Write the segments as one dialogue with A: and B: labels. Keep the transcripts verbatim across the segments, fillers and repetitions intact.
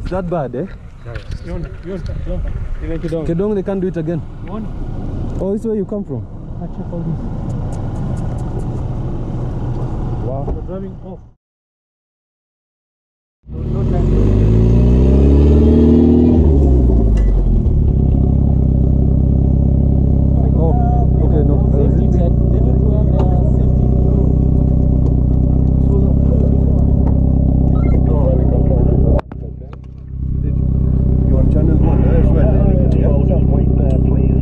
A: It's that bad, eh? Kedong, they can't do it again. Oh, this is where you come from?
B: I check all this.
A: Wow.
B: We're driving off.
A: Oh, okay, no.
B: Safety check. They need to have their safety.
A: You on channel one as well?
C: Well, just wait there, please.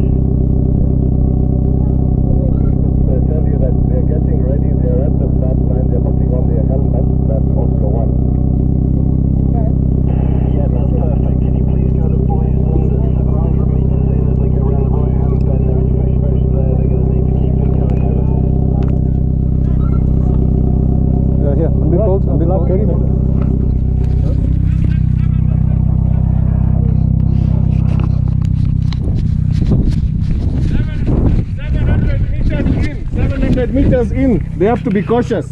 C: They tell you that they're getting ready, they're at the start line, they're putting on their helmet, that's Oscar one. Okay. Yeah, that's perfect. Can you please go to Poison, seven hundred meters in as they go around the right hand bend, they're in push push there, they're going to need to keep it going over.
A: Uh, here, I'm being called, I'm being called.
D: seven hundred meters in, they have to be cautious.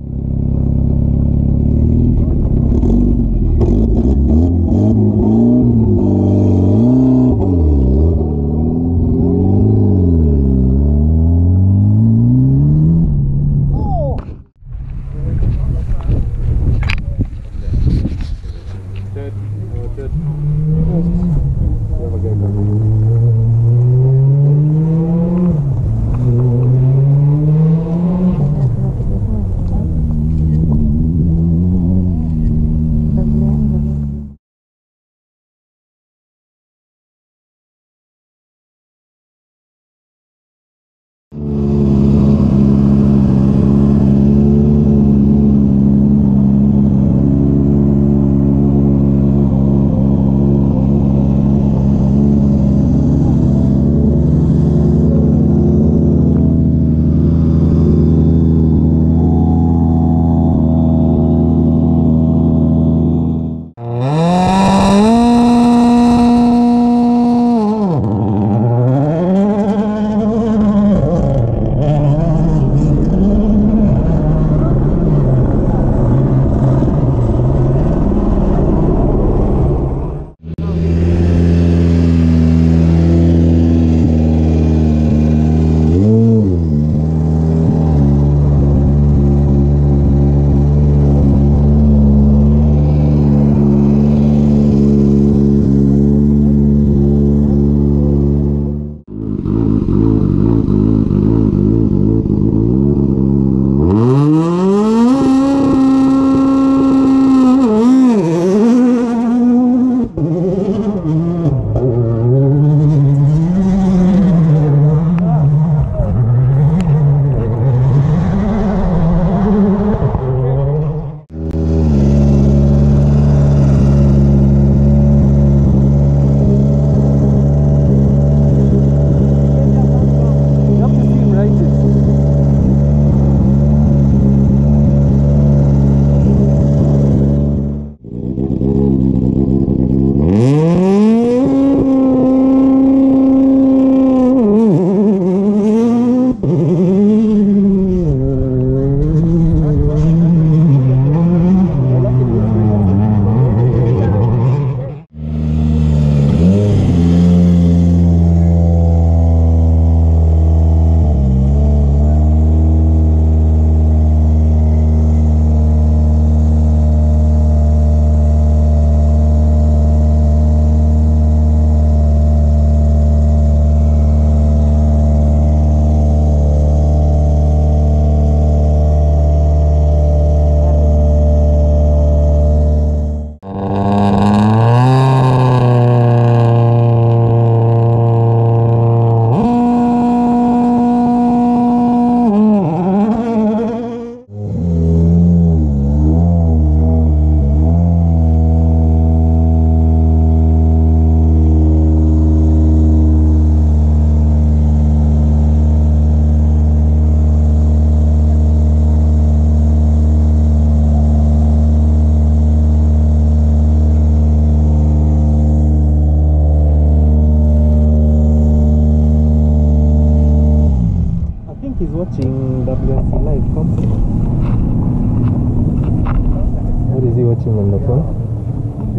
A: watching W S C live concert. What is he watching on the phone?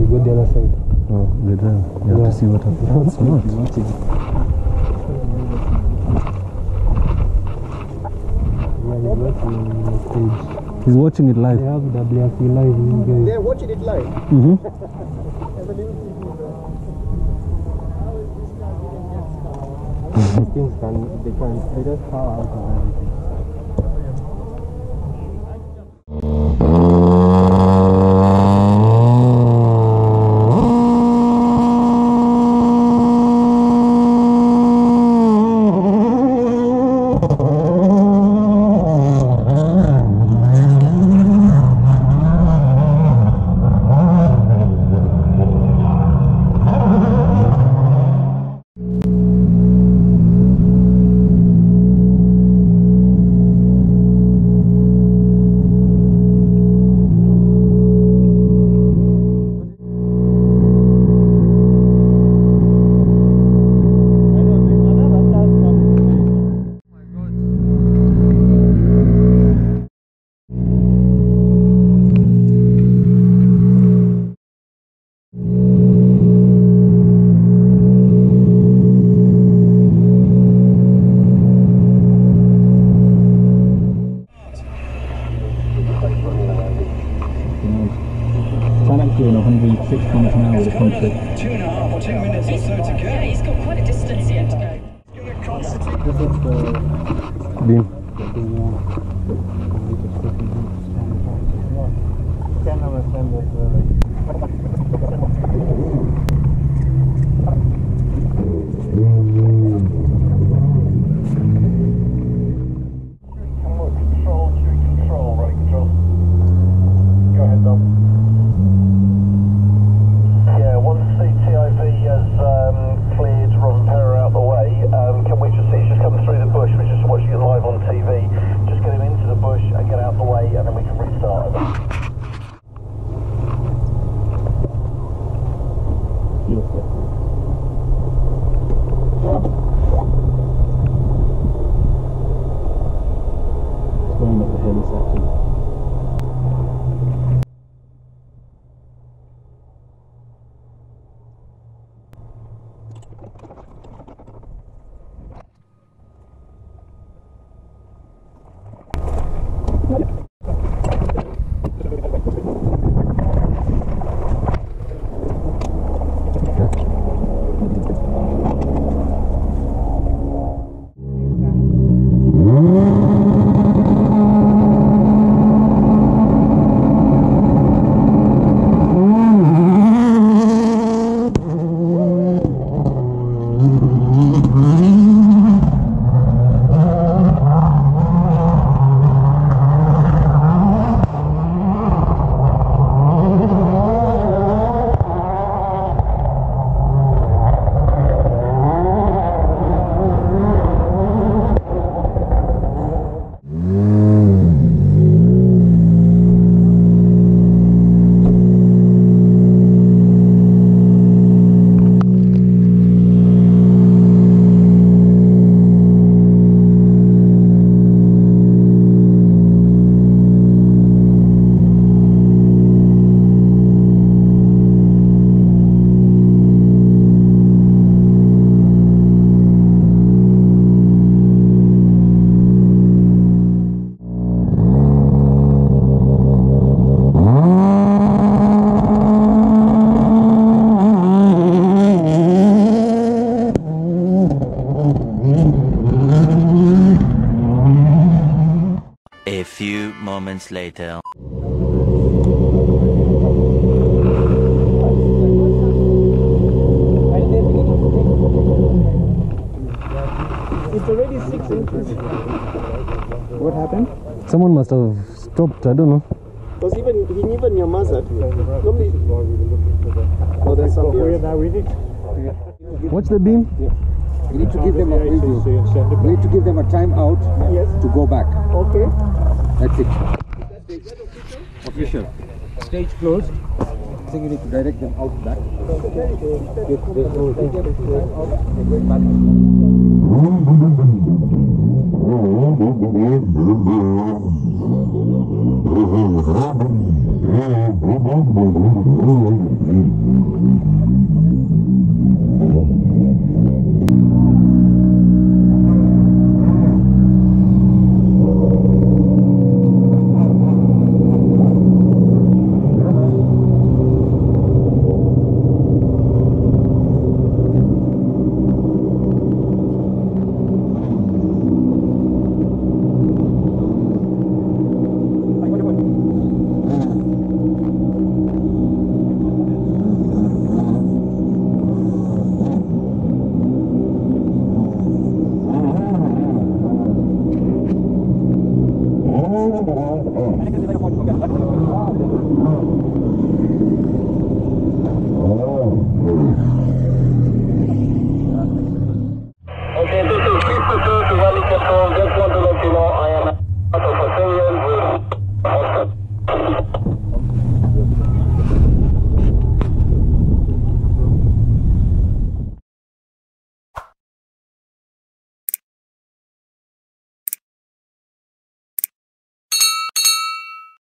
B: go the other side.
A: Oh, good. Uh, you have
B: Yeah.
A: to see what happens. That's smart. He's watching it live.
B: They have W F C live. You guys.
D: They're watching it live.
A: Mm-hmm.
B: These things can, they can, they just power out of everything.
E: Doing one hundred six kilometers an hour with a country.
F: Two and a half or two minutes or so to go. Yeah, he's got quite a distance yet to go.
A: Beam.
B: Can't understand that.
C: Control, cruise control, right control. Go ahead, Dom. Yeah, once the T I V has um, cleared Rosenperra out the way, um, can we just see he's just coming through the bush? We're just watching it live on T V. Just get him into the bush and get out the way, and then we can restart it.
E: It's going up the hilly section.
G: A few moments later.
B: It's already six inches. What happened?
A: Someone must have stopped, I don't know.
D: Because even he even your mother. Normally, oh, there's some here.
A: Watch the beam.
H: We need to give them a preview. We need to give them a time out
D: Yes.
H: to go back.
D: Okay.
H: That's it. Official. Stage closed. I think you need to direct them out back. If there's no time out, they go back.
C: Okay, this is Keep the Valley Control. Just want to let you know I am